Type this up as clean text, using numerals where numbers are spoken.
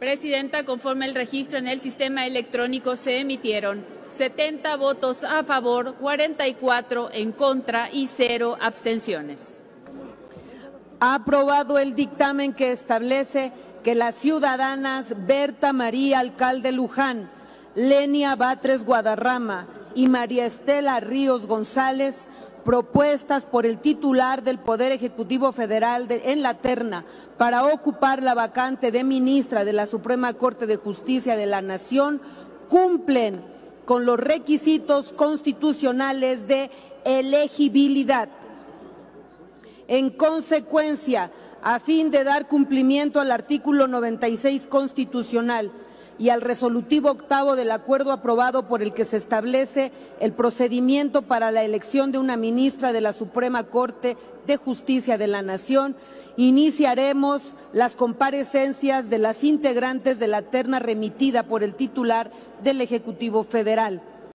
Presidenta, conforme el registro en el sistema electrónico se emitieron 70 votos a favor, 44 en contra y 0 abstenciones. Ha aprobado el dictamen que establece que las ciudadanas Berta María Alcalde Luján, Lenia Batres Guadarrama y María Estela Ríos González, propuestas por el titular del Poder Ejecutivo Federal en la terna para ocupar la vacante de ministra de la Suprema Corte de Justicia de la Nación, cumplen con los requisitos constitucionales de elegibilidad. En consecuencia, a fin de dar cumplimiento al artículo 96 constitucional y al resolutivo octavo del acuerdo aprobado por el que se establece el procedimiento para la elección de una ministra de la Suprema Corte de Justicia de la Nación, iniciaremos las comparecencias de las integrantes de la terna remitida por el titular del Ejecutivo Federal.